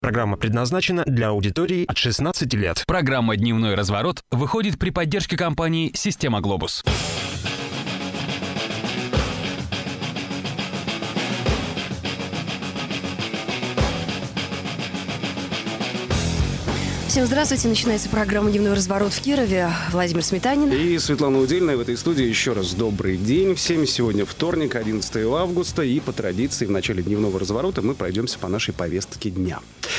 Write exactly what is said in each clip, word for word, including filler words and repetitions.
Программа предназначена для аудитории от шестнадцати лет. Программа «Дневной разворот» выходит при поддержке компании «Система Глобус». Всем здравствуйте. Начинается программа «Дневной разворот» в Кирове. Владимир Сметанин. И Светлана Удельная в этой студии. Еще раз добрый день всем. Сегодня вторник, одиннадцатое августа. И по традиции в начале «Дневного разворота» мы пройдемся по нашей повестке дня.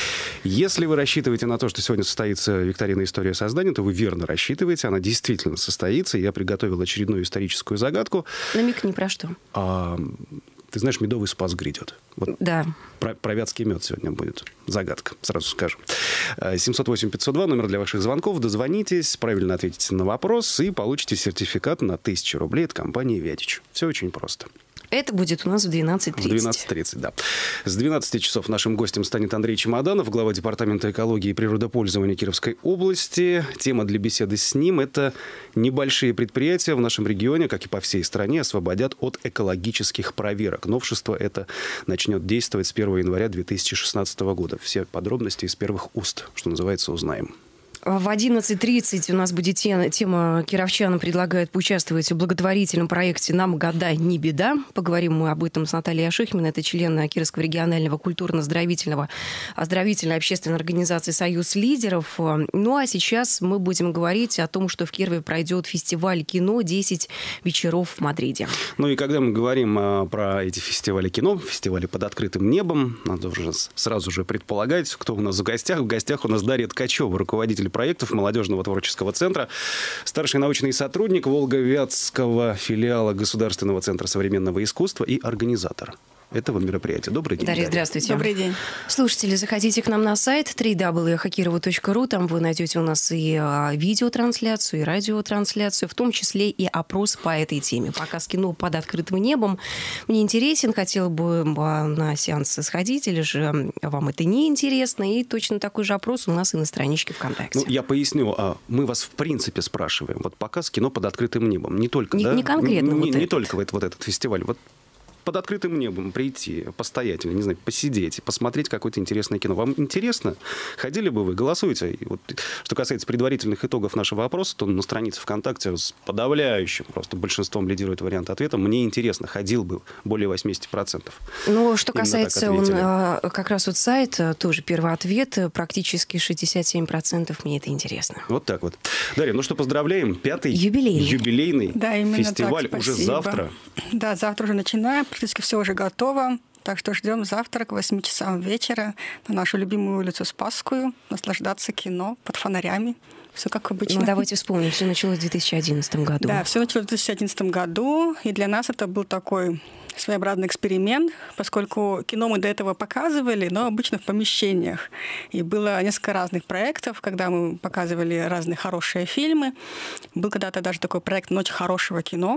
Если вы рассчитываете на то, что сегодня состоится викторина «История создания», то вы верно рассчитываете. Она действительно состоится. Я приготовил очередную историческую загадку. Намекни про что? А, ты знаешь, медовый спас грядет. Вот да. Про, про вятский мед сегодня будет загадка, сразу скажу. семьсот восемь пятьсот два, номер для ваших звонков. Дозвонитесь, правильно ответите на вопрос и получите сертификат на тысячу рублей от компании «Вятич». Все очень просто. Это будет у нас в двенадцать тридцать. В двенадцать тридцать, да. С двенадцати часов нашим гостем станет Андрей Чемоданов, глава Департамента экологии и природопользования Кировской области. Тема для беседы с ним – это небольшие предприятия в нашем регионе, как и по всей стране, освободят от экологических проверок. Новшество это начнет действовать с первого января две тысячи шестнадцатого года. Все подробности из первых уст, что называется, узнаем. В одиннадцать тридцать у нас будет тема, тема «Кировчанам предлагают поучаствовать в благотворительном проекте «Нам года не беда». Поговорим мы об этом с Натальей Ашихминой. Это член Кировского регионального культурно-оздоровительного оздоровительной общественной организации «Союз лидеров». Ну а сейчас мы будем говорить о том, что в Кирове пройдет фестиваль кино «десять вечеров в Мадриде». Ну и когда мы говорим а, про эти фестивали кино, фестивали под открытым небом, надо уже сразу же предполагать, кто у нас в гостях. В гостях у нас Дарья Ткачева, руководитель проектов молодежного творческого центра, старший научный сотрудник Волго-Вятского филиала Государственного центра современного искусства и организатор этого мероприятия. Добрый день, Дарья, Дарья. Здравствуйте. Добрый день. Слушатели, заходите к нам на сайт дабл ю дабл ю дабл ю точка хакирова точка ру. Там вы найдете у нас и видеотрансляцию, и радиотрансляцию, в том числе и опрос по этой теме. Показ кино под открытым небом мне интересен. Хотела бы на сеанс сходить, или же вам это не интересно. И точно такой же опрос у нас и на страничке ВКонтакте. Ну, я поясню. Мы вас в принципе спрашиваем. Вот показ кино под открытым небом. Не только, не, да? Не конкретно. Не, вот не, не этот. только вот, вот этот фестиваль. Вот под открытым небом прийти, постоять, или, не знаю, посидеть, посмотреть какое-то интересное кино. Вам интересно? Ходили бы вы? Голосуйте. И вот, что касается предварительных итогов нашего опроса, то на странице ВКонтакте с подавляющим просто большинством лидирует вариант ответа. Мне интересно. Ходил бы более восемьдесят процентов. Ну, что Именно касается он, как раз вот сайта, тоже первый ответ, практически шестьдесят семь процентов мне это интересно. Вот так вот. Дарья, ну что, поздравляем. Пятый юбилейный, юбилейный да, фестиваль так, уже завтра. Да, завтра уже начинаем. Практически все уже готово. Так что ждем завтра к восьми часам вечера на нашу любимую улицу Спасскую. Наслаждаться кино под фонарями. Все как обычно. Ну, давайте вспомним. Все началось в две тысячи одиннадцатом году. Да, все началось в две тысячи одиннадцатом году. И для нас это был такой своеобразный эксперимент, поскольку кино мы до этого показывали, но обычно в помещениях. И было несколько разных проектов, когда мы показывали разные хорошие фильмы. Был когда-то даже такой проект «Ночь хорошего кино».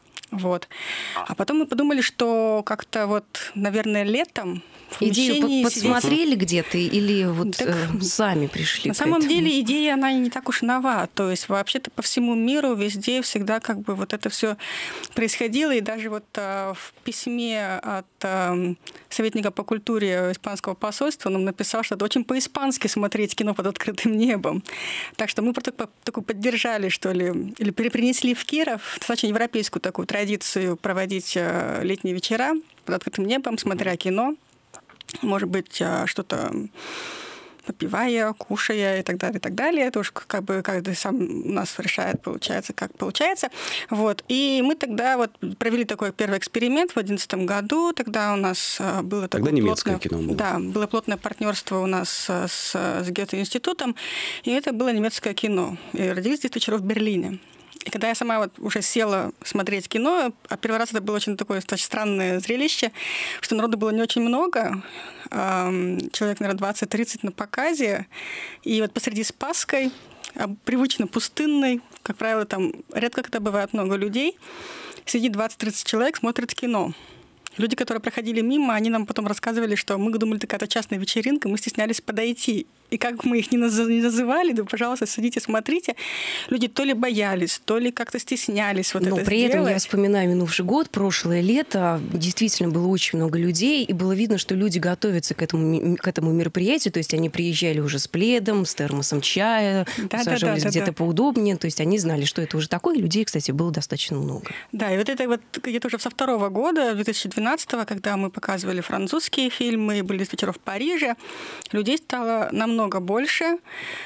Вот. А потом мы подумали, что как-то вот, наверное, летом в идею подсмотрели сидеть... где-то или вот так, э, сами пришли? На самом этому? деле идея, она не так уж и нова. То есть вообще-то по всему миру везде всегда как бы вот это все происходило. И даже вот э, в письме от э, советника по культуре испанского посольства он нам написал, что это очень по-испански смотреть кино под открытым небом. Так что мы такую поддержали, что ли, или перенесли в Киров достаточно европейскую такую традицию проводить э, летние вечера под открытым небом, смотря кино. Может быть, что-то попивая, кушая и так далее, и так далее. Это уж как бы каждый сам у нас решает, получается, как получается. Вот. И мы тогда вот провели такой первый эксперимент в две тысячи одиннадцатом году. Тогда у нас было тогда такое немецкое плотное, кино было. Да, было плотное партнерство у нас с, с Гёте-институтом, и это было немецкое кино. И родились «десять вечеров в Берлине». И когда я сама вот уже села смотреть кино, а первый раз это было очень такое очень странное зрелище, что народу было не очень много, человек, наверное, двадцать-тридцать на показе, и вот посреди Спасской, привычно пустынной, как правило, там редко когда бывает много людей, сидит двадцать-тридцать человек, смотрит кино. Люди, которые проходили мимо, они нам потом рассказывали, что мы думали, такая-то частная вечеринка, мы стеснялись подойти. И как мы их не называли, да, пожалуйста, садитесь, смотрите. Люди то ли боялись, то ли как-то стеснялись вот Но это при сделать. этом я вспоминаю минувший год, прошлое лето. Действительно было очень много людей, и было видно, что люди готовятся к этому, к этому мероприятию. То есть они приезжали уже с пледом, с термосом чая, да, усаживались да, да, где-то да. поудобнее. То есть они знали, что это уже такое. Людей, кстати, было достаточно много. Да, и вот это вот где-то уже со второго года, две тысячи двенадцатого, когда мы показывали французские фильмы, были вечера в Париже, людей стало намного больше.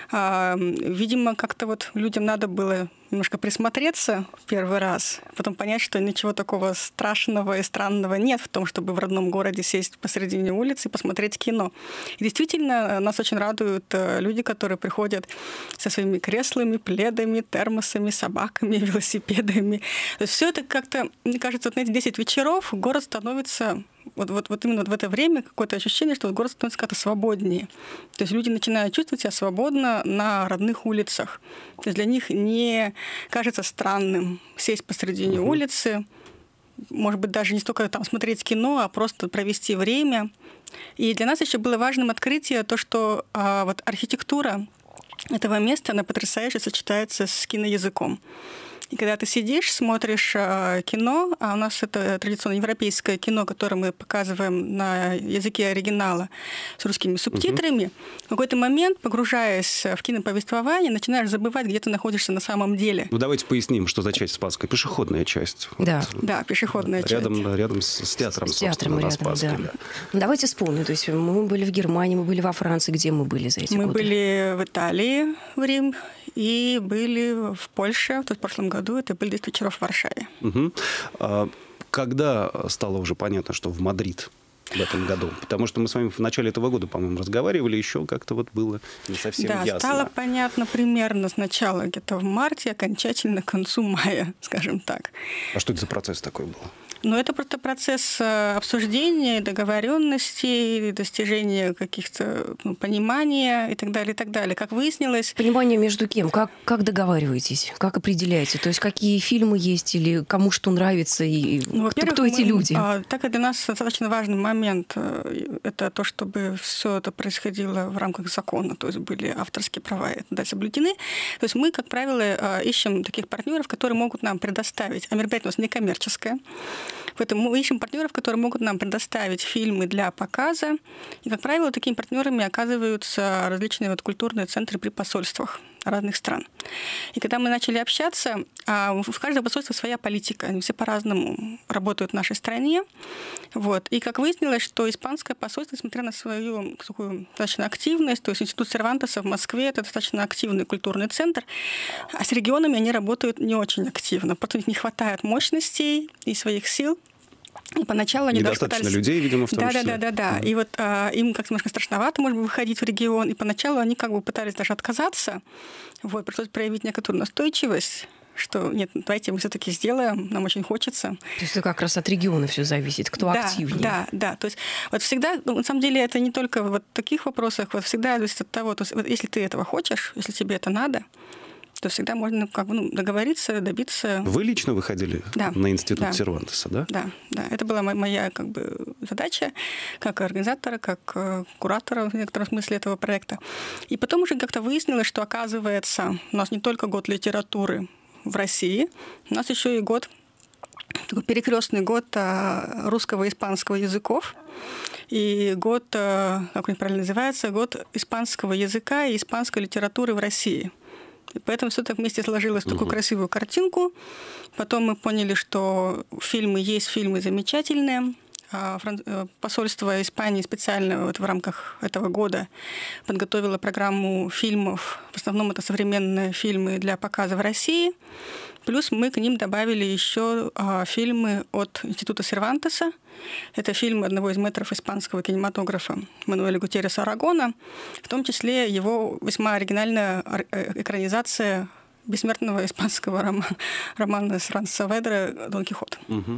Видимо, как-то вот людям надо было немножко присмотреться первый раз, потом понять, что ничего такого страшного и странного нет в том, чтобы в родном городе сесть посредине улицы и посмотреть кино. И действительно, нас очень радуют люди, которые приходят со своими креслами, пледами, термосами, собаками, велосипедами. То есть все это как-то, мне кажется, вот на эти десять вечеров город становится... Вот, вот, вот именно вот в это время какое-то ощущение, что вот город становится как-то свободнее. То есть люди начинают чувствовать себя свободно на родных улицах. То есть для них не кажется странным сесть посредине uh-huh. улицы, может быть, даже не столько там смотреть кино, а просто провести время. И для нас еще было важным открытие то, что а, вот архитектура этого места, она потрясающе сочетается с киноязыком. И когда ты сидишь, смотришь э, кино, а у нас это традиционно европейское кино, которое мы показываем на языке оригинала с русскими субтитрами, угу. в какой-то момент, погружаясь в киноповествование, начинаешь забывать, где ты находишься на самом деле. Ну, давайте поясним, что за часть Спасской. Пешеходная часть. Да, вот. да пешеходная рядом, часть. Рядом с, с театром, с театром рядом, рядом, Спасской, да. да. Давайте вспомним. То есть мы были в Германии, мы были во Франции. Где мы были за эти мы годы? Мы были в Италии, в Рим, и были в Польше. То есть в прошлом году это были десять вечеров в Варшаве. Угу. А когда стало уже понятно, что в Мадрид в этом году? Потому что мы с вами в начале этого года, по-моему, разговаривали, еще как-то вот было не совсем да, ясно. стало понятно примерно сначала где-то в марте, окончательно к концу мая, скажем так. А что это за процесс такой был? Но это просто процесс обсуждения, договоренностей, достижения каких-то ну, понимания и так далее, и так далее. Как выяснилось... Понимание между кем? Как, как договариваетесь? Как определяете? То есть какие фильмы есть или кому что нравится? И ну, кто, кто эти мы, люди? А, так как для нас достаточно важный момент – это то, чтобы все это происходило в рамках закона, то есть были авторские права да, соблюдены. То есть мы, как правило, ищем таких партнеров, которые могут нам предоставить, а мероприятие у нас некоммерческое, поэтому мы ищем партнеров, которые могут нам предоставить фильмы для показа. И, как правило, такими партнерами оказываются различные вот культурные центры при посольствах разных стран. И когда мы начали общаться, в каждом посольстве своя политика. Они все по-разному работают в нашей стране. Вот. И как выяснилось, что испанское посольство, несмотря на свою такую достаточно активность, то есть Институт Сервантеса в Москве, это достаточно активный культурный центр, а с регионами они работают не очень активно. Потому что у них не хватает мощностей и своих сил. И поначалу они недостаточно пытались... людей, видимо, в том да, числе. Да, да, да, да. Mm-hmm. И вот а, им как-то немножко страшновато, может быть, выходить в регион. И поначалу они как бы пытались даже отказаться. Вот, пришлось проявить некоторую настойчивость, что нет, давайте мы все-таки сделаем, нам очень хочется. То есть это как раз от региона все зависит, кто да, активнее. Да, да. То есть вот всегда, ну, на самом деле, это не только вот в таких вопросах, вот всегда зависит от того, то есть, вот, если ты этого хочешь, если тебе это надо, то всегда можно как бы, ну, договориться, добиться... Вы лично выходили да, на Институт да, Сервантеса, да? Да, да. Это была моя как бы, задача как организатора, как куратора в некотором смысле этого проекта. И потом уже как-то выяснилось, что, оказывается, у нас не только год литературы в России, у нас еще и год, такой перекрестный год русского и испанского языков. И год, как он правильно называется, год испанского языка и испанской литературы в России. И поэтому все так вместе сложилось в такую угу. красивую картинку. Потом мы поняли, что фильмы есть, фильмы замечательные. Посольство Испании специально вот в рамках этого года подготовило программу фильмов. В основном это современные фильмы для показа в России. Плюс мы к ним добавили еще фильмы от Института Сервантеса. Это фильм одного из мэтров испанского кинематографа Мануэля Гутьерреса Арагона, в том числе его весьма оригинальная экранизация бессмертного испанского романа, романа Франца Саведра «Дон Кихот». Угу.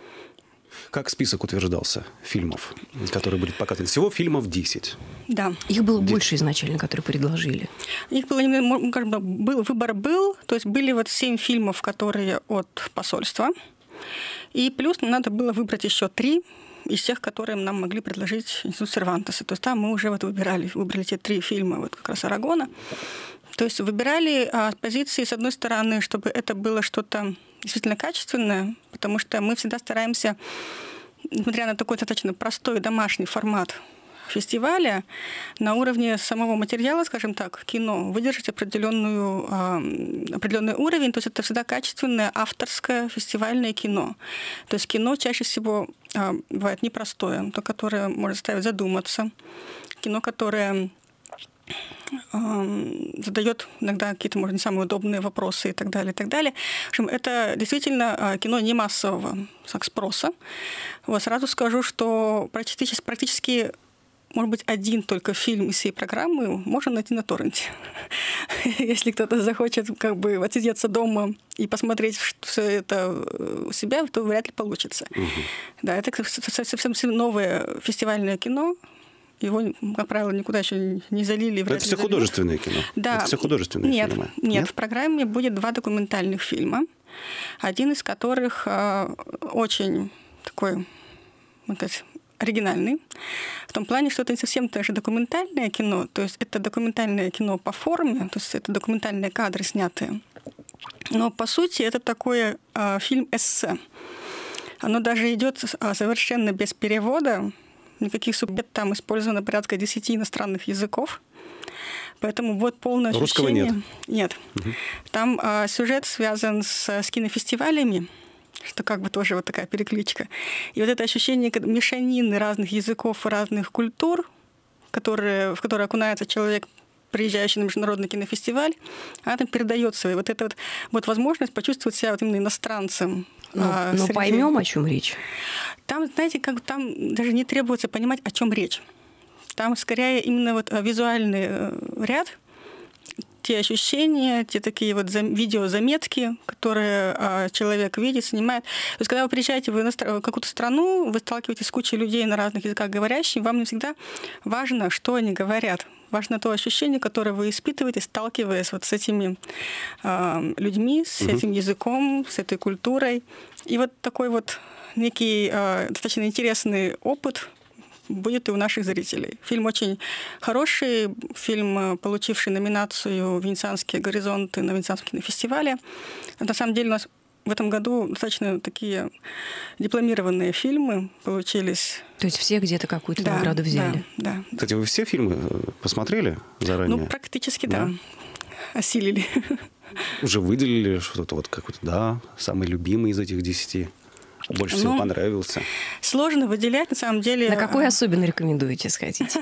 Как список утверждался фильмов, которые были показаны? Всего фильмов десять. Да. Их было десять. Больше изначально, которые предложили. Их было, как бы, был, выбор был, то есть были вот семь фильмов, которые от посольства. И плюс нам надо было выбрать еще три из тех, которые нам могли предложить Институт Сервантеса. То есть там мы уже вот выбирали, выбрали те три фильма вот как раз Арагона. То есть выбирали а, позиции, с одной стороны, чтобы это было что-то действительно качественное, потому что мы всегда стараемся, несмотря на такой достаточно простой домашний формат фестиваля, на уровне самого материала, скажем так, кино, выдержать определенную, э, определенный уровень. То есть это всегда качественное авторское фестивальное кино. То есть кино чаще всего э, бывает непростое, то, которое может заставить задуматься, кино, которое э, задает иногда какие-то, может, не самые удобные вопросы и так далее, и так далее. В общем, это действительно э, кино не массового так, спроса. Вот, сразу скажу, что практически, практически может быть, один только фильм из всей программы можно найти на торренте. Если кто-то захочет как бы отсидеться дома и посмотреть все это у себя, то вряд ли получится. Угу. Да, это совсем новое фестивальное кино. Его, как правило, никуда еще не залили. Это все художественное кино? Да. Это все художественные нет, фильмы? Нет, нет, в программе будет два документальных фильма. Один из которых э, очень такой, вот сказать, оригинальный, в том плане, что это не совсем даже документальное кино, то есть это документальное кино по форме, то есть это документальные кадры снятые, но по сути это такой э, фильм-эссе. Оно даже идет э, совершенно без перевода, никаких субтитров, там использовано порядка десяти иностранных языков, поэтому вот полное Русского ощущение... нет? Нет. Угу. Там э, сюжет связан с, с кинофестивалями, что как бы тоже вот такая перекличка. И вот это ощущение мешанины разных языков и разных культур, которые, в которые окунается человек, приезжающий на международный кинофестиваль, она там передается. И вот эта вот, вот возможность почувствовать себя вот именно иностранцем. Но, а, но среди... поймем, о чем речь. Там, знаете, как там даже не требуется понимать, о чем речь. Там скорее именно вот визуальный ряд, те ощущения, те такие вот видеозаметки, которые а, человек видит, снимает. То есть, когда вы приезжаете в, иностран... в какую-то страну, вы сталкиваетесь с кучей людей на разных языках говорящих, вам не всегда важно, что они говорят. Важно то ощущение, которое вы испытываете, сталкиваясь вот с этими э, людьми, с угу. этим языком, с этой культурой. И вот такой вот некий э, достаточно интересный опыт будет и у наших зрителей. Фильм очень хороший, фильм, получивший номинацию «Венецианские горизонты» на Венецианском кинофестивале. На самом деле у нас в этом году достаточно такие дипломированные фильмы получились. То есть все где-то какую-то да, награду взяли? Да, да. Кстати, вы все фильмы посмотрели заранее? Ну, практически, да. да. Осилили. Уже выделили что-то, вот какой-то, да, самый любимый из этих десяти? Больше всего ну, понравился? Сложно выделять, на самом деле. На какой особенно рекомендуете сходить?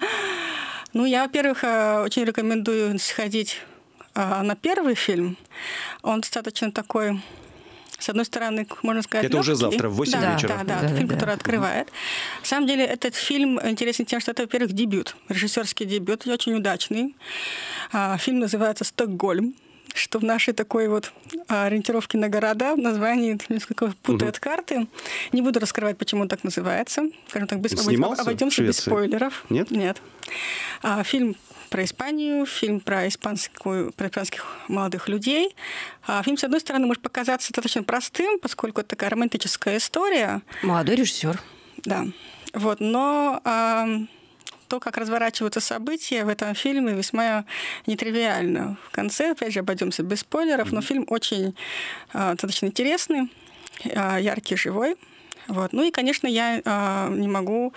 Ну, я, во-первых, очень рекомендую сходить на первый фильм. Он достаточно такой, с одной стороны, можно сказать, это легкий. Уже завтра в восемь да, вечера? Да, да, да, это фильм, да. который открывает. На самом деле, этот фильм интересен тем, что это, во-первых, дебют, режиссерский дебют, и очень удачный. Фильм называется «Стокгольм», что в нашей такой вот ориентировке на города в названии несколько путает угу. карты. Не буду раскрывать, почему он так называется. Скажем так, без, обойдемся без спойлеров. Нет? Нет. А, фильм про Испанию, фильм про, испанскую, про испанских молодых людей. А, фильм, с одной стороны, может показаться достаточно простым, поскольку это такая романтическая история. Молодой режиссер. Да. Вот, но... А, то, как разворачиваются события в этом фильме, весьма нетривиально. В конце, опять же, обойдемся без спойлеров, но фильм очень э, достаточно интересный, э, яркий, живой. Вот. Ну и, конечно, я э, не могу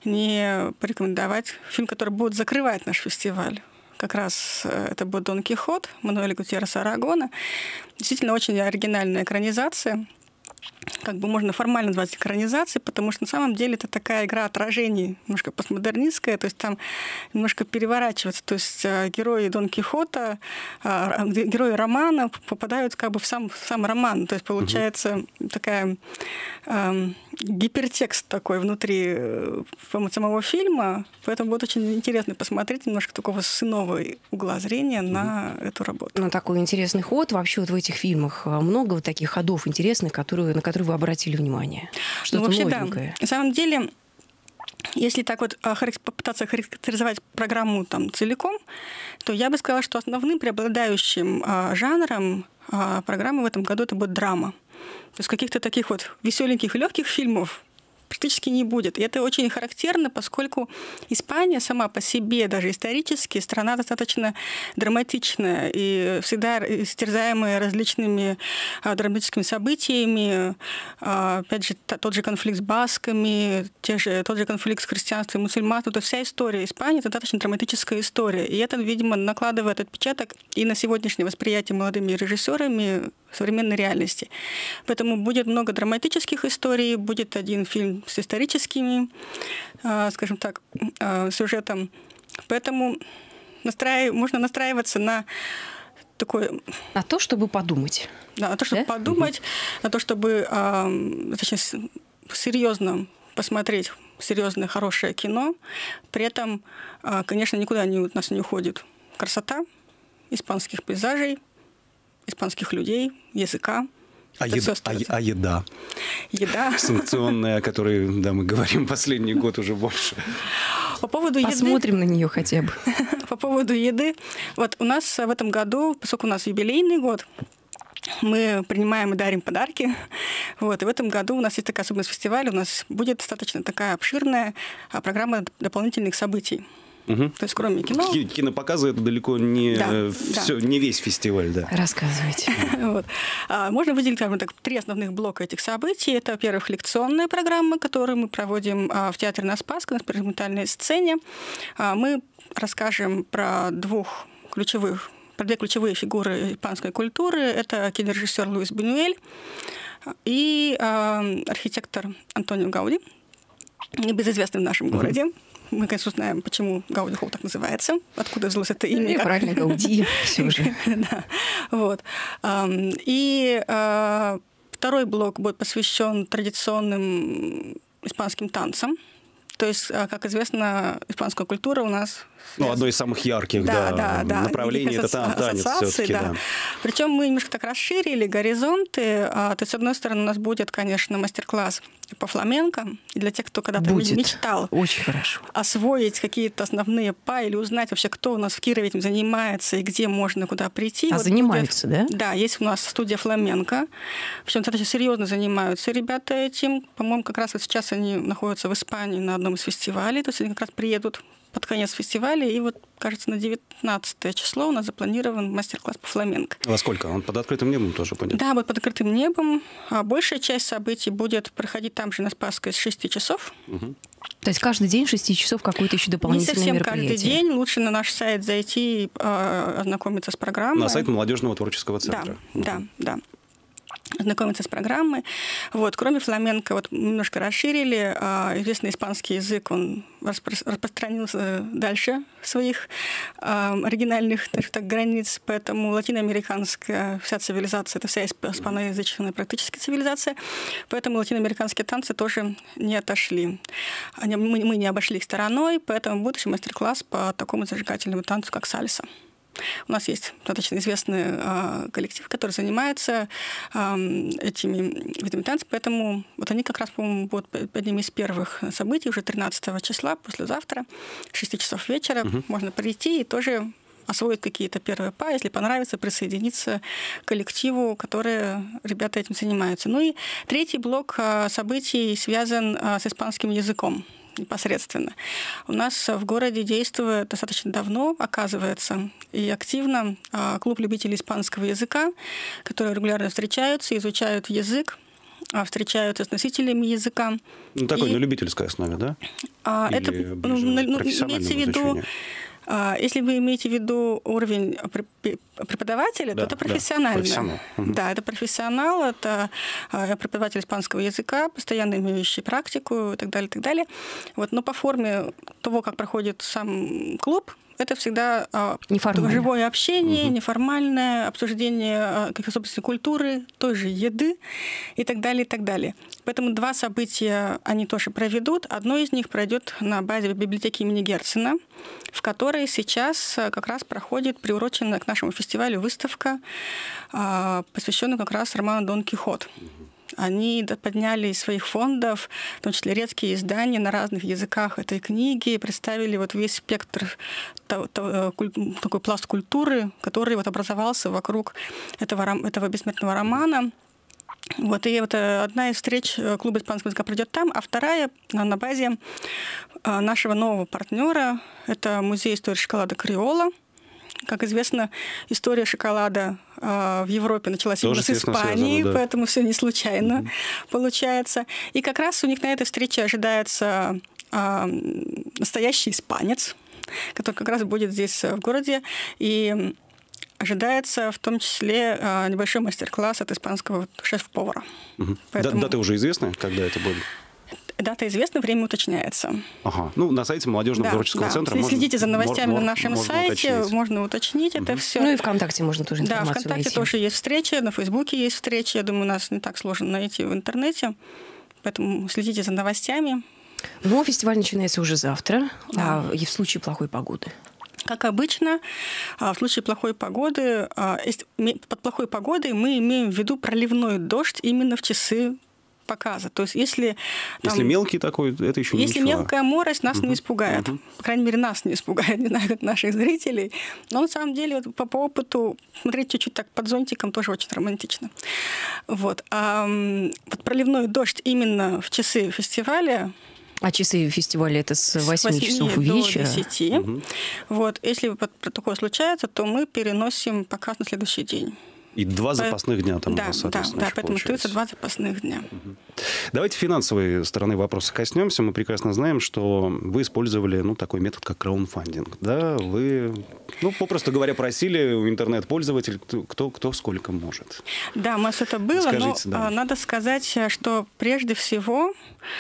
не порекомендовать фильм, который будет закрывать наш фестиваль. Как раз э, это будет «Дон Кихот» Мануэля Гутьерреса Арагона. Действительно, очень оригинальная экранизация. Как бы можно формально назвать экранизацией, потому что на самом деле это такая игра отражений, немножко постмодернистская, то есть там немножко переворачивается. То есть герои Дон Кихота, герои романа попадают как бы в сам, в сам роман. То есть получается угу. такая э, гипертекст такой внутри самого фильма, поэтому будет очень интересно посмотреть немножко такого с иного угла зрения угу. на эту работу. Ну, такой интересный ход. Вообще вот в этих фильмах много вот таких ходов интересных, которые, на которые вы обратили внимание? Что-то ну, вообще, новенькое? Да. На самом деле, если так вот попытаться характеризовать программу там целиком, то я бы сказала, что основным преобладающим а, жанром а, программы в этом году это будет драма. То есть каких-то таких вот веселеньких и легких фильмов практически не будет. И это очень характерно, поскольку Испания сама по себе, даже исторически, страна достаточно драматичная и всегда истерзаемая различными а, драматическими событиями. А, опять же, тот же конфликт с басками, те же, тот же конфликт с христианством и мусульманством. То вся история Испании — это достаточно драматическая история. И это, видимо, накладывает отпечаток и на сегодняшнее восприятие молодыми режиссерами современной реальности. Поэтому будет много драматических историй, будет один фильм с историческими, скажем так, сюжетом. Поэтому настраив... можно настраиваться на такой... На то, чтобы подумать. Да, на то, чтобы да? подумать, угу. на то, чтобы точнее, серьезно посмотреть серьезное, хорошее кино. При этом, конечно, никуда не, от нас не уходит красота испанских пейзажей, испанских людей, языка. А, еда, а, а еда? Еда. Санкционная, о которой да, мы говорим последний год уже больше. По поводу Посмотрим еды, на нее хотя бы. По поводу еды. Вот у нас в этом году, поскольку у нас юбилейный год, мы принимаем и дарим подарки. Вот. И в этом году у нас есть такая особенность фестиваля. У нас будет достаточно такая обширная программа дополнительных событий. Угу. То есть кроме кино... Кинопоказы — это далеко не, да, все, да. не весь фестиваль. Да. Рассказывайте. Вот. Можно выделить, скажем так, три основных блока этих событий. Это, во-первых, лекционная программа, которую мы проводим в театре на Спасской, на экспериментальной сцене. Мы расскажем про двух ключевых, про две ключевые фигуры испанской культуры. Это кинорежиссер Луис Бунюэль и архитектор Антонио Гауди, небезызвестный в нашем городе. Мы, конечно, знаем, почему Гауди Холл так называется, откуда взялось это имя. И правильно, Гауди, все же. Да. Вот. И второй блок будет посвящен традиционным испанским танцам. То есть, как известно, испанская культура у нас... Ну, одно из самых ярких да, да, да, направлений — это там танец все-таки. Да. Да. Причем мы немножко так расширили горизонты. То есть, с одной стороны, у нас будет, конечно, мастер-класс по фламенко. И для тех, кто когда-то будет. мечтал Очень хорошо. освоить какие-то основные па или узнать вообще, кто у нас в Кирове этим занимается и где можно, куда прийти. А вот занимаются, будет, да? Да, есть у нас студия фламенко. Причем достаточно серьезно занимаются ребята этим. По-моему, как раз вот сейчас они находятся в Испании на одном из фестивалей. То есть они как раз приедут под конец фестиваля, и вот, кажется, на девятнадцатое число у нас запланирован мастер-класс по фламенко. Во сколько? Он под открытым небом тоже пойдет? Да, будет под открытым небом. А большая часть событий будет проходить там же на Спасской с шести часов. Угу. То есть каждый день шести часов какое-то еще дополнительное мероприятие? Не совсем мероприятие. каждый день. Лучше на наш сайт зайти и э, ознакомиться с программой. На сайт Молодежного творческого центра. Да, угу. да, да. Знакомиться с программой. Вот. Кроме фламенко, вот немножко расширили. Известный испанский язык, он распро- распространился дальше своих оригинальных так, так, границ, поэтому латиноамериканская вся цивилизация, это вся испаноязычная практически цивилизация, поэтому латиноамериканские танцы тоже не отошли. Они, мы, мы не обошли их стороной, поэтому будет еще мастер-класс по такому зажигательному танцу, как сальса. У нас есть достаточно известный э, коллектив, который занимается э, этими видами танцев, поэтому вот они как раз, по-моему, будут одним из первых событий уже тринадцатого числа, послезавтра, шесть часов вечера. Угу. Можно прийти и тоже освоить какие-то первые па, если понравится, присоединиться к коллективу, которые ребята этим занимаются. Ну и третий блок э, событий связан э, с испанским языком. Непосредственно. У нас в городе действует достаточно давно, оказывается, и активно клуб любителей испанского языка, которые регулярно встречаются, изучают язык, встречаются с носителями языка. Ну, такой и... на любительской основе, да? А, это ну, имеется в виду... Если вы имеете в виду уровень преподавателя, да, то это профессионально. Да, профессионал. Угу. Да, это профессионал, это преподаватель испанского языка, постоянно имеющий практику и так далее, и так далее. Вот, но по форме того, как проходит сам клуб, это всегда живое общение, угу. неформальное обсуждение каких особенностей культуры, той же еды и так далее, и так далее. Поэтому два события они тоже проведут. Одно из них пройдет на базе библиотеки имени Герцена, в которой сейчас как раз проходит приуроченная к нашему фестивалю выставка, посвященная как раз роману «Дон Кихот». Они подняли из своих фондов, в том числе редкие издания на разных языках этой книги, представили вот весь спектр, такой пласт культуры, который вот образовался вокруг этого, этого бессмертного романа. Вот, и вот одна из встреч клуба испанского языка пройдет там, а вторая на базе нашего нового партнера. Это музей истории шоколада Криола. Как известно, история шоколада в Европе началась именно с Испании, связано, да. Поэтому все не случайно mm-hmm. получается. И как раз у них на этой встрече ожидается настоящий испанец, который как раз будет здесь в городе. И ожидается в том числе небольшой мастер-класс от испанского шеф-повара. Угу. Поэтому... Дата уже известна, когда это будет? Дата известна, время уточняется. Ага. Ну, на сайте молодежного да, творческого да. центра. Если можно, следите за новостями можно, на нашем можно сайте, уточнить. можно уточнить угу. это все. Ну и ВКонтакте можно тоже информацию найти. Да, ВКонтакте найти. тоже есть встречи, на Фейсбуке есть встречи. Я думаю, нас не так сложно найти в интернете. Поэтому следите за новостями. Ну, фестиваль начинается уже завтра, да. а, и в случае плохой погоды. Как обычно, в случае плохой погоды, под плохой погодой мы имеем в виду проливной дождь именно в часы показа. То есть если... Если там, мелкий такой, это еще Если ничего. мелкая морось, нас uh-huh. не испугает. Uh-huh. По крайней мере, нас не испугает, не знаю, как наших зрителей. Но на самом деле, по, по опыту, смотреть чуть-чуть так под зонтиком тоже очень романтично. Вот. А вот проливной дождь именно в часы фестиваля... А часы фестиваля это с восьми часов вечера? До десяти. Угу. Вот. Если такое случается, то мы переносим показ на следующий день. И два запасных дня там да, у вас, соответственно, Да, да, поэтому остается два запасных дня. Угу. Давайте финансовой стороны вопроса коснемся. Мы прекрасно знаем, что вы использовали ну, такой метод, как краудфандинг. Да? Вы, ну, попросту говоря, просили у интернет-пользователей, кто, кто сколько может. Да, у нас это было, Скажите, но да. надо сказать, что прежде всего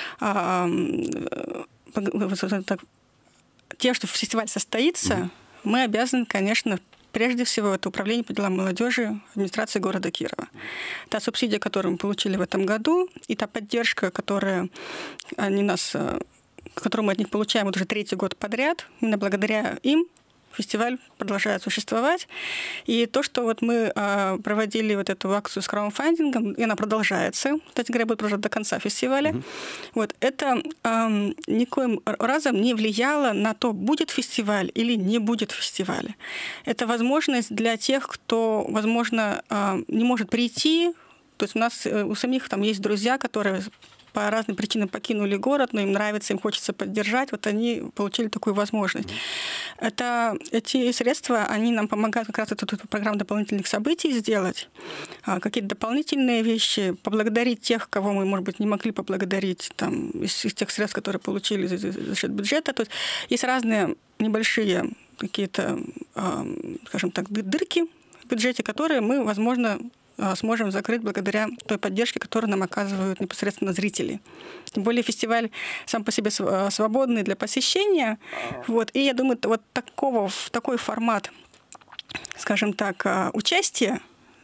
тем, что фестиваль состоится, угу. мы обязаны, конечно, прежде всего, это Управление по делам молодежи администрации города Кирова. Та субсидия, которую мы получили в этом году, и та поддержка, которая они нас, которую мы от них получаем вот уже третий год подряд, именно благодаря им фестиваль продолжает существовать. И то, что вот мы а, проводили вот эту акцию с краудфандингом, и она продолжается, кстати говоря, будет продолжаться до конца фестиваля, mm-hmm. вот, это а, никоим разом не влияло на то, будет фестиваль или не будет фестиваля. Это возможность для тех, кто, возможно, а, не может прийти. То есть у нас у самих там есть друзья, которые по разным причинам покинули город, но им нравится, им хочется поддержать, вот они получили такую возможность. Mm-hmm. Это, эти средства, они нам помогают как раз эту, эту программу дополнительных событий сделать, какие-то дополнительные вещи, поблагодарить тех, кого мы, может быть, не могли поблагодарить там, из, из тех средств, которые получили за, за счет бюджета. То есть есть разные небольшие какие-то, скажем так, дырки в бюджете, которые мы, возможно, сможем закрыть благодаря той поддержке, которую нам оказывают непосредственно зрители. Тем более фестиваль сам по себе свободный для посещения. Вот. И я думаю, вот такого, такой формат, скажем так, участия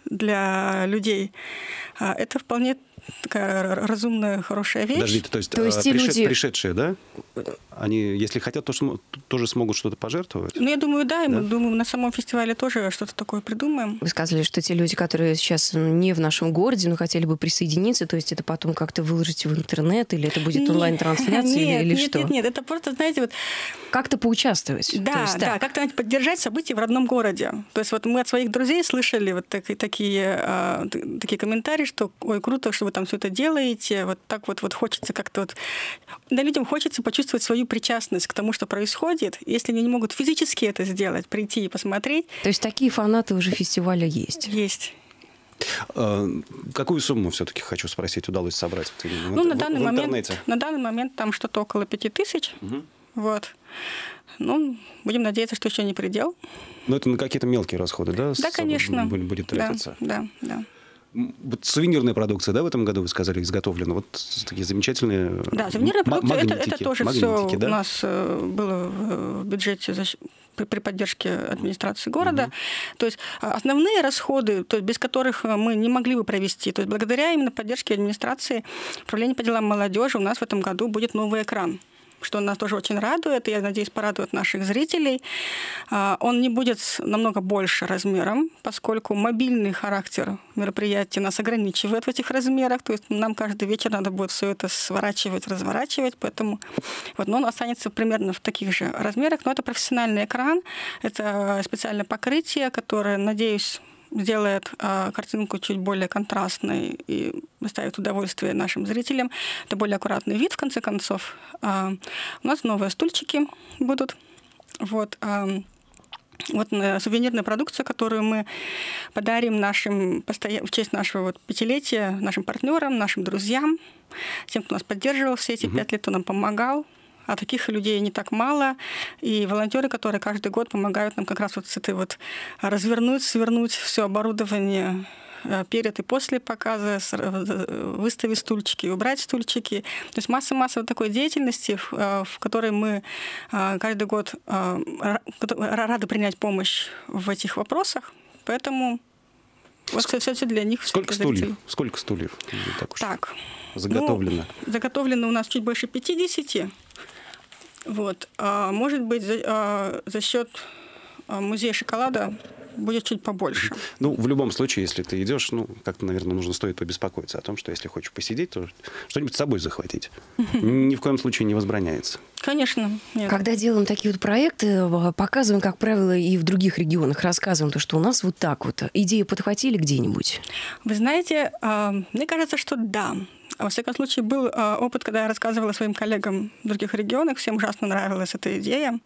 для людей, это вполне такая разумная, хорошая вещь. Подождите, то есть, то есть пришед, люди... пришедшие, да? Они, если хотят, то см- тоже смогут что-то пожертвовать? Ну, я думаю, да. И да? мы, думаю, на самом фестивале тоже что-то такое придумаем. Вы сказали, что те люди, которые сейчас не в нашем городе, но хотели бы присоединиться, то есть это потом как-то выложите в интернет, или это будет онлайн-трансляция, нет, или, или нет, что? Нет, нет, это просто, знаете, вот... Как-то поучаствовать. Да, есть, да, как-то поддержать события в родном городе. То есть вот мы от своих друзей слышали вот так, такие, а, такие комментарии, что ой, круто, что вы там все это делаете, вот так вот, вот хочется как-то вот... Да, людям хочется почувствовать свою причастность к тому, что происходит. Если они не могут физически это сделать, прийти и посмотреть... То есть такие фанаты уже фестиваля есть? Есть. Какую сумму, все-таки хочу спросить, удалось собрать в, ну, в, на данный в момент, интернете? На данный момент там что-то около пяти тысяч. Угу. Вот. Ну, будем надеяться, что еще не предел. Но это на какие-то мелкие расходы, да? Да, конечно. Будет тратиться? Да, да, да. Вот сувенирная продукция, да, в этом году, вы сказали, изготовлена? Вот такие замечательные Да, сувенирная продукция, это, это тоже все да? у нас было в бюджете при, при поддержке администрации города. Угу. То есть основные расходы, то есть без которых мы не могли бы провести, то есть благодаря именно поддержке администрации Управления по делам молодежи у нас в этом году будет новый экран, что нас тоже очень радует, и, я надеюсь, порадует наших зрителей. Он не будет намного больше размером, поскольку мобильный характер мероприятия нас ограничивает в этих размерах, то есть нам каждый вечер надо будет все это сворачивать, разворачивать, поэтому вот, но он останется примерно в таких же размерах, но это профессиональный экран, это специальное покрытие, которое, надеюсь, сделает э, картинку чуть более контрастной и доставит удовольствие нашим зрителям. Это более аккуратный вид, в конце концов. Э, у нас новые стульчики будут. Вот, э, вот э, сувенирная продукция, которую мы подарим нашим, в честь нашего вот пятилетия нашим партнерам, нашим друзьям, тем, кто нас поддерживал все эти пять лет, кто нам помогал. А таких людей не так мало. И волонтеры, которые каждый год помогают нам как раз вот с этой вот развернуть, свернуть все оборудование перед и после показа, выставить стульчики, убрать стульчики. То есть масса-масса вот такой деятельности, в которой мы каждый год рады принять помощь в этих вопросах. Поэтому вот все, все, все для них. Сколько стульев? Сколько стульев? Так, уж так заготовлено. Ну, заготовлено у нас чуть больше пятидесяти. Вот. А может быть, за, а, за счет музея шоколада будет чуть побольше. Ну, в любом случае, если ты идешь, ну, как-то, наверное, нужно стоит побеспокоиться о том, что если хочешь посидеть, то что-нибудь с собой захватить. Ни в коем случае не возбраняется. Конечно. Нет. Когда делаем такие вот проекты, показываем, как правило, и в других регионах, рассказываем то, что у нас вот так вот. Идею подхватили где-нибудь? Вы знаете, мне кажется, что да. Во всяком случае, был опыт, когда я рассказывала своим коллегам в других регионах, всем ужасно нравилась эта идея.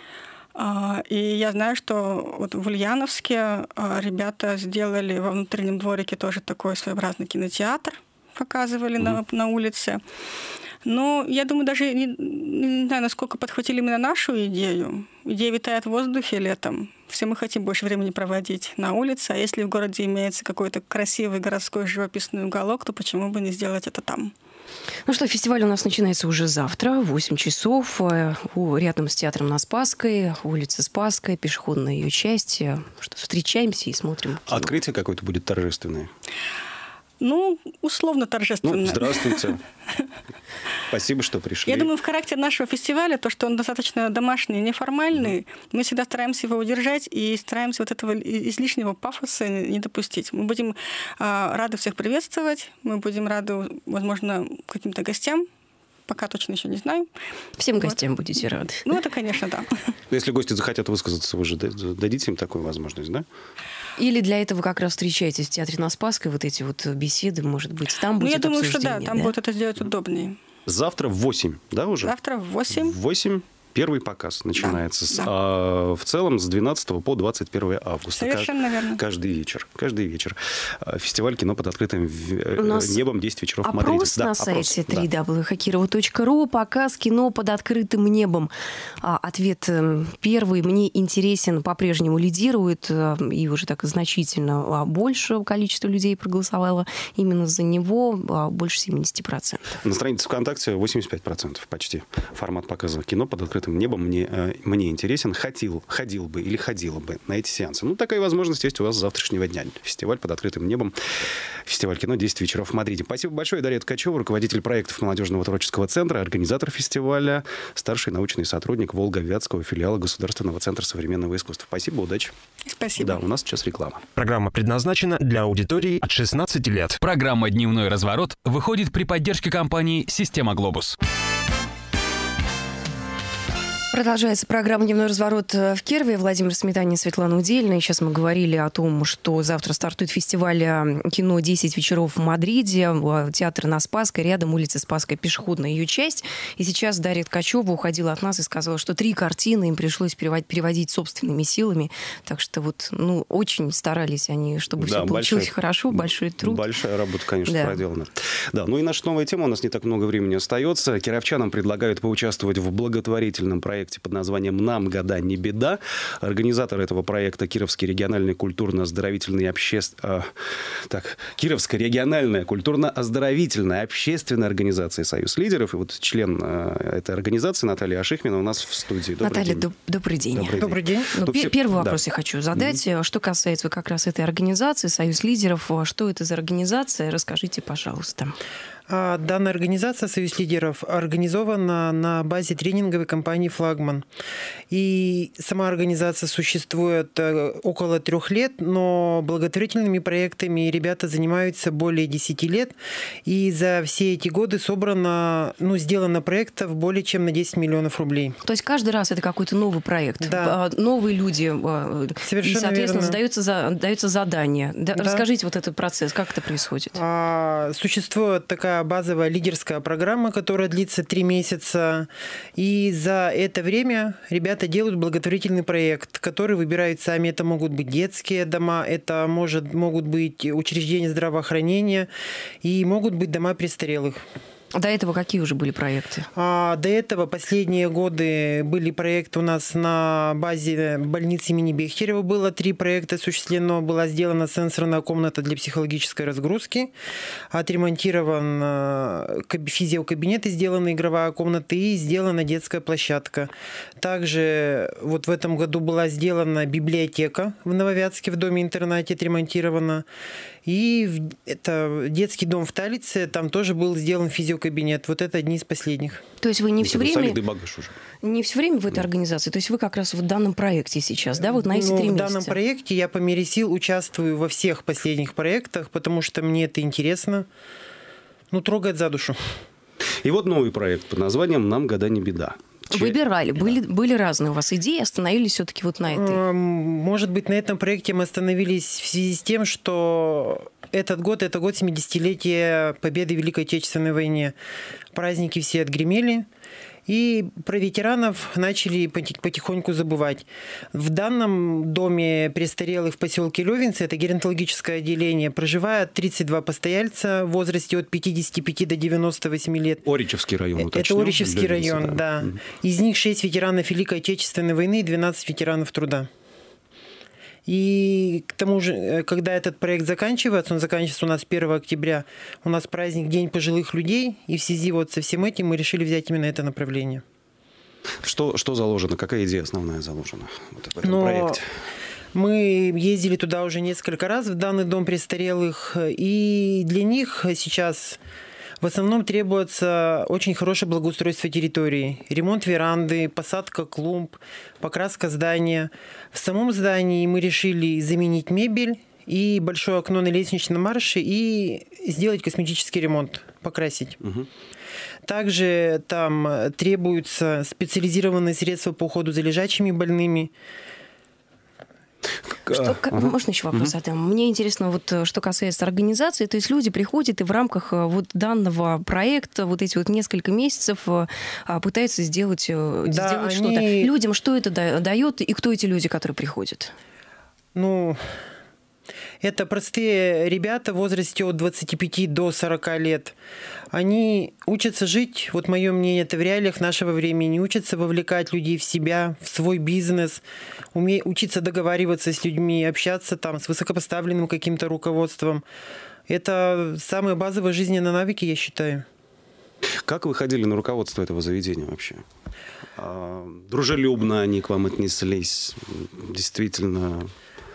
И я знаю, что вот в Ульяновске ребята сделали во внутреннем дворике тоже такой своеобразный кинотеатр, показывали mm-hmm. на, на улице. Но я думаю, даже не, не знаю, насколько подхватили именно нашу идею. Идея витает в воздухе летом. Все мы хотим больше времени проводить на улице, а если в городе имеется какой-то красивый городской живописный уголок, то почему бы не сделать это там? Ну что, фестиваль у нас начинается уже завтра, в восемь часов. Рядом с театром на Спасской, улица Спасская, пешеходная ее часть. Что, встречаемся и смотрим кино. Открытие какое-то будет торжественное? Ну, условно торжественно. Ну, здравствуйте. Спасибо, что пришли. Я думаю, в характере нашего фестиваля, то, что он достаточно домашний, неформальный, mm-hmm. мы всегда стараемся его удержать и стараемся вот этого излишнего пафоса не допустить. Мы будем а, рады всех приветствовать, мы будем рады, возможно, каким-то гостям, пока точно еще не знаю. Всем вот. Гостям будете рады. Ну, это, конечно, да. Если гости захотят высказаться, вы же дадите им такую возможность, да? Или для этого как раз встречаетесь в театре на Спасской, вот эти вот беседы, может быть, там будет обсуждение? Ну, я думаю, обсуждение, что да, там да? будет это сделать удобнее. Завтра в восемь, да, уже? Завтра в восемь. В восемь первый показ начинается. Да, с, да. А, в целом с двенадцатого по двадцать первое августа. Совершенно верно. Каждый вечер. Каждый вечер. Фестиваль кино под открытым У нас небом десять вечеров в Мадриде. Опрос Да, на опрос, сайте да. дабл ю дабл ю дабл ю точка хакирова точка ру. Показ кино под открытым небом. А, ответ первый. Мне интересен, по-прежнему лидирует. И уже так значительно больше количество людей проголосовало именно за него. Больше семьдесят процентов. На странице ВКонтакте восемьдесят пять процентов почти. Формат показа кино под открытым небом мне, мне интересен. Хотел, ходил бы или ходила бы на эти сеансы. Ну, такая возможность есть у вас с завтрашнего дня. Фестиваль под открытым небом. Фестиваль кино десять вечеров в Мадриде. Спасибо большое, Дарья Ткачева, руководитель проектов молодежного творческого центра, организатор фестиваля, старший научный сотрудник Волго-Вятского филиала Государственного центра современного искусства. Спасибо, удачи. Спасибо. Да, у нас сейчас реклама. Программа предназначена для аудитории от шестнадцати лет. Программа «Дневной разворот» выходит при поддержке компании «Система Глобус». Продолжается программа «Дневной разворот» в Кирове. Владимир Сметанин, Светлана Удельная. Сейчас мы говорили о том, что завтра стартует фестиваль кино «десять вечеров в Мадриде». Театр на Спасской, рядом улица Спасская, пешеходная ее часть. И сейчас Дарья Ткачева уходила от нас и сказала, что три картины им пришлось переводить собственными силами. Так что вот, ну, очень старались они, чтобы Да, все получилось большая, хорошо, большой труд. Большая работа, конечно, Да. проделана. Да, ну и наша новая тема, у нас не так много времени остается. Кировчанам предлагают поучаствовать в благотворительном проекте под названием «Нам года не беда». Организатор этого проекта Кировский региональный культурно-оздоровительный общественный... Э, так, Кировская региональная культурно-оздоровительная общественная организация «Союз лидеров». И вот член э, этой организации Наталья Ашихмина у нас в студии. Добрый Наталья, день. Доб- добрый день. Добрый, Добрый день. Ну, Ну, пе- все- Первый да. вопрос я хочу задать. Mm-hmm. Что касается как раз этой организации «Союз лидеров», что это за организация? Расскажите, пожалуйста. А данная организация «Союз лидеров» организована на базе тренинговой компании «Флагман». И сама организация существует около трех лет, но благотворительными проектами ребята занимаются более десяти лет. И за все эти годы собрано, ну, сделано проектов более чем на десять миллионов рублей. То есть каждый раз это какой-то новый проект, да. новые люди, совершенно и, соответственно, верно. Дается, за, дается задание. Да, да. Расскажите вот этот процесс, как это происходит? А, существует такая базовая лидерская программа, которая длится три месяца. И за это время ребята делают благотворительный проект, который выбирают сами. Это могут быть детские дома, это может, могут быть учреждения здравоохранения и могут быть дома престарелых. До этого какие уже были проекты? А, до этого последние годы были проекты у нас на базе больницы имени Бехтерева. Было три проекта осуществлено. Была сделана сенсорная комната для психологической разгрузки. Отремонтирован физиокабинет и сделана игровая комната. И сделана детская площадка. Также вот в этом году была сделана библиотека в Нововятске в доме-интернате, отремонтирована. И это детский дом в Талице, там тоже был сделан физиокабинет. Вот это одни из последних. То есть вы не все время... Солидный багаж уже. Не все время в этой организации? То есть вы как раз в данном проекте сейчас, да, вот на эти ну, три месяца? В данном проекте я по мере сил участвую во всех последних проектах, потому что мне это интересно. Ну, трогает за душу. И вот новый проект под названием «Нам года не беда». Выбирали. Были, были разные у вас идеи, остановились все-таки вот на этой? Может быть, на этом проекте мы остановились в связи с тем, что этот год – это год семидесятилетия победы в Великой Отечественной войне. Праздники все отгремели. И про ветеранов начали потихоньку забывать. В данном доме престарелых в поселке Левинцы, это геронтологическое отделение, проживает тридцать два постояльца в возрасте от пятидесяти пяти до девяноста восьми лет. Оричевский район, уточню. Это Оричевский Левинцы, район, да. да. Из них шесть ветеранов Великой Отечественной войны и двенадцать ветеранов труда. И к тому же, когда этот проект заканчивается, он заканчивается у нас первого октября, у нас праздник День пожилых людей, и в связи вот со всем этим мы решили взять именно это направление. Что, что заложено? Какая идея основная заложена вот в этом Но проекте? Мы ездили туда уже несколько раз, в данный дом престарелых, и для них сейчас... В основном требуется очень хорошее благоустройство территории. Ремонт веранды, посадка клумб, покраска здания. В самом здании мы решили заменить мебель и большое окно на лестничном марше и сделать косметический ремонт, покрасить. Угу. Также там требуются специализированные средства по уходу за лежачими больными. Что, как, ага. Можно еще вопрос задам? Угу. Мне интересно, вот, что касается организации, то есть люди приходят и в рамках вот данного проекта вот эти вот несколько месяцев пытаются сделать, да, сделать они... что-то. Людям что это дает и кто эти люди, которые приходят? Ну... Это простые ребята в возрасте от двадцати пяти до сорока лет. Они учатся жить, вот мое мнение, это в реалиях нашего времени, учатся вовлекать людей в себя, в свой бизнес, уме... учиться договариваться с людьми, общаться там с высокопоставленным каким-то руководством. Это самые базовые жизненные навыки, я считаю. Как вы ходили на руководство этого заведения вообще? Дружелюбно они к вам отнеслись? Действительно...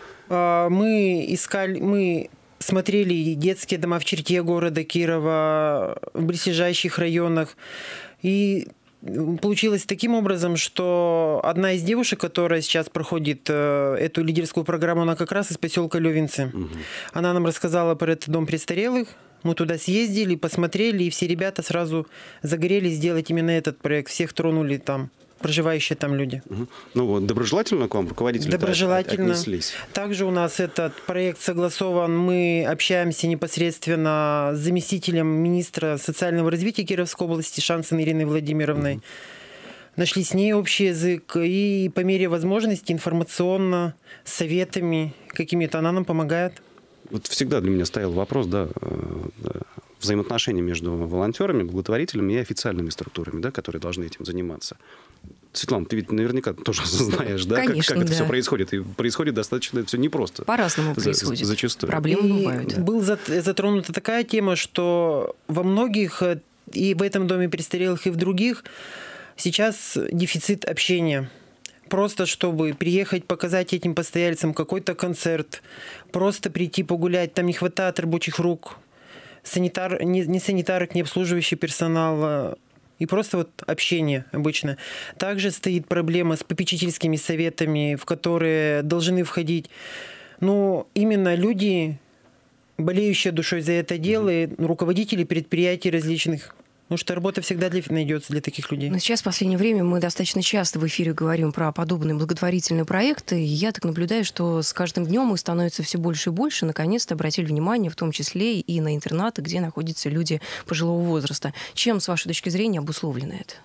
Мы искали, мы смотрели детские дома в черте города Кирова, в близлежащих районах. И получилось таким образом, что одна из девушек, которая сейчас проходит эту лидерскую программу, она как раз из поселка Левинцы. Угу. Она нам рассказала про этот дом престарелых. Мы туда съездили, посмотрели, и все ребята сразу загорелись сделать именно этот проект. Всех тронули там. Проживающие там люди. Угу. Ну вот, доброжелательно к вам руководители доброжелательно. отнеслись? Также у нас этот проект согласован. Мы общаемся непосредственно с заместителем министра социального развития Кировской области Шансеной Ириной Владимировной. Угу. Нашли с ней общий язык и по мере возможности информационно, советами какими-то она нам помогает. Вот всегда для меня стоял вопрос, да, взаимоотношения между волонтерами, благотворителями и официальными структурами, да, которые должны этим заниматься. Светлана, ты ведь наверняка тоже знаешь, да, Конечно, как, как это да. все происходит. И происходит достаточно это все непросто. По-разному происходит. За, зачастую. Проблемы и бывают. Была затронута такая тема, что во многих, и в этом доме престарелых, и в других, сейчас дефицит общения. Просто чтобы приехать, показать этим постояльцам какой-то концерт, просто прийти погулять, там не хватает рабочих рук. санитар, не, не санитарок, не обслуживающий персонал, и просто вот общение обычно. Также стоит проблема с попечительскими советами, в которые должны входить, ну, именно люди, болеющие душой за это дело, и руководители предприятий различных. Потому что работа всегда для, найдется для таких людей. Но сейчас, в последнее время, мы достаточно часто в эфире говорим про подобные благотворительные проекты. И я так наблюдаю, что с каждым днем их становится все больше и больше. Наконец-то обратили внимание, в том числе и на интернаты, где находятся люди пожилого возраста. Чем, с вашей точки зрения, обусловлено это?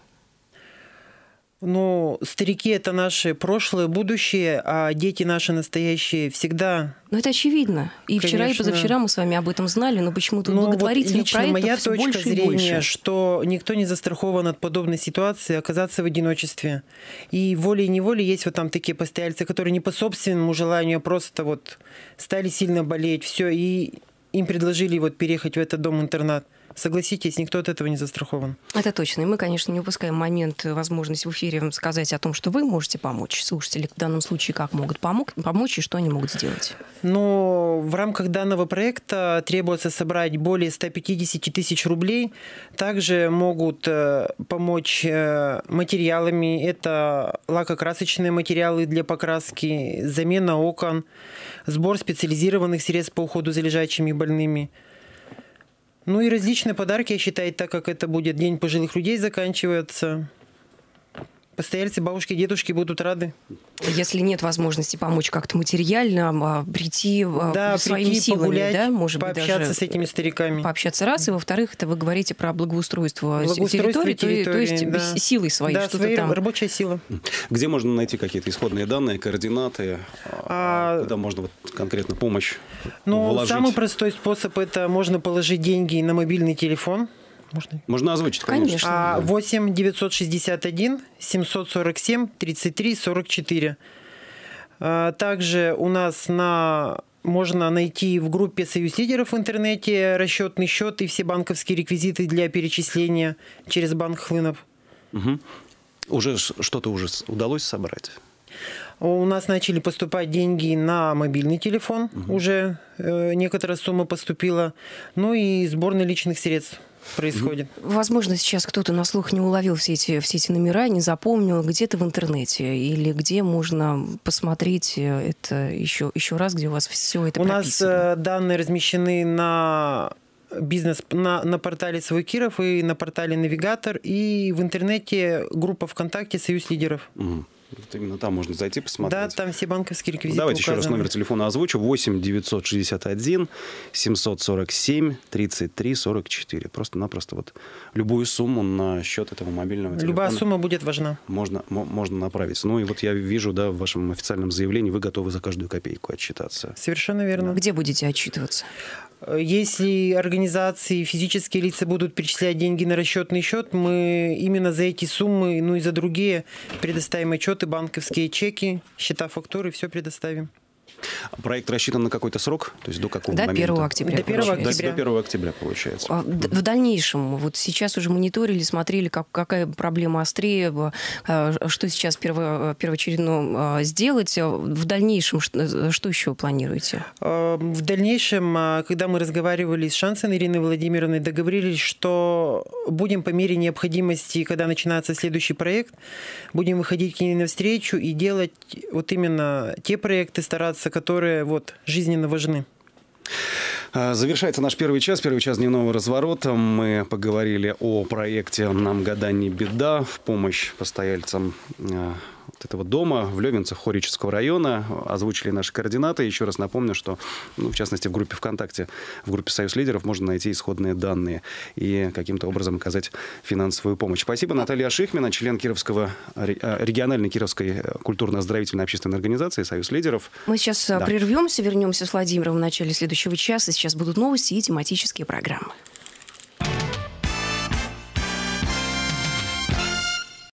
Ну, старики – это наше прошлое, будущее, а дети наши настоящие всегда... Ну, это очевидно. И Конечно. Вчера, и позавчера мы с вами об этом знали, но почему-то ну, благотворительных вот проектов моя все точка больше зрения, и больше. Что никто не застрахован от подобной ситуации оказаться в одиночестве. И волей-неволей есть вот там такие постояльцы, которые не по собственному желанию, а просто вот стали сильно болеть, все, и им предложили вот переехать в этот дом-интернат. Согласитесь, никто от этого не застрахован. Это точно. И мы, конечно, не упускаем момент, возможность в эфире сказать о том, что вы можете помочь. Слушатели в данном случае как могут помог, помочь и что они могут сделать. Но в рамках данного проекта требуется собрать более ста пятидесяти тысяч рублей. Также могут помочь материалами. Это лакокрасочные материалы для покраски, замена окон, сбор специализированных средств по уходу за лежачими и больными. Ну и различные подарки, я считаю, так как это будет День пожилых людей заканчивается. Постояльцы, бабушки, дедушки будут рады. Если нет возможности помочь как-то материально, прийти да, своими прийти, силами, погулять, да, может пообщаться быть, даже с этими стариками. Пообщаться раз, и во-вторых, это вы говорите про благоустройство, благоустройство территории, территории, то, то есть да. силой своей, да, что-то своей там. Рабочая сила. Где можно найти какие-то исходные данные, координаты, а, куда можно вот конкретно помощь ну, вложить? Самый простой способ – это можно положить деньги на мобильный телефон. Можно, можно озвучить, конечно. Конечно. А, восемь девятьсот шестьдесят один семьсот сорок семь тридцать три сорок четыре. А, также у нас на... можно найти в группе «Союз лидеров» в интернете расчетный счет и все банковские реквизиты для перечисления через банк Хлынов. Угу. Уже что-то уже удалось собрать? У нас начали поступать деньги на мобильный телефон. Угу. Уже э, некоторая сумма поступила. Ну и сбор наличных средств происходит. Возможно, сейчас кто-то на слух не уловил все эти, все эти номера, не запомнил, где-то в интернете или где можно посмотреть это еще, еще раз, где у вас все это у прописано. У нас данные размещены на бизнес, на, на портале «Свой Киров» и на портале «Навигатор», и в интернете группа ВКонтакте «Союз лидеров». Угу. Вот именно там можно зайти, посмотреть. Да, там все банковские реквизиты Давайте указаны. еще раз номер телефона озвучу. восемь девятьсот шестьдесят один семьсот сорок семь тридцать три сорок четыре. Просто-напросто вот любую сумму на счет этого мобильного телефона. Любая сумма будет важна. Можно, можно направить. Ну и вот я вижу, да, в вашем официальном заявлении вы готовы за каждую копейку отчитаться. Совершенно верно. Где будете отчитываться? Если организации, физические лица будут перечислять деньги на расчетный счет, мы именно за эти суммы, ну и за другие предоставим отчеты, банковские чеки, счета, фактуры, все предоставим. Проект рассчитан на какой-то срок? То есть до какого до момента? первого октября. До первого октября. До первого октября, получается. В дальнейшем, вот сейчас уже мониторили, смотрели, как, какая проблема острее, что сейчас перво, первоочередно сделать. В дальнейшем, что, что еще планируете? В дальнейшем, когда мы разговаривали с Шансеной Ириной Владимировной, договорились, что будем по мере необходимости, когда начинается следующий проект, будем выходить к ней навстречу и делать вот именно те проекты, стараться, которые вот, жизненно важны. Завершается наш первый час, первый час дневного разворота. Мы поговорили о проекте «Нам года не беда» в помощь постояльцам вот этого дома в Левенцах Хорического района. Озвучили наши координаты. Еще раз напомню, что, ну, в частности, в группе ВКонтакте, в группе «Союз лидеров» можно найти исходные данные и каким-то образом оказать финансовую помощь. Спасибо. Наталья Ашихмина, член Кировского, региональной Кировской культурно-оздоровительной общественной организации «Союз лидеров». Мы сейчас да. прервемся, вернемся с Владимиром в начале следующего часа. Сейчас будут новости и тематические программы.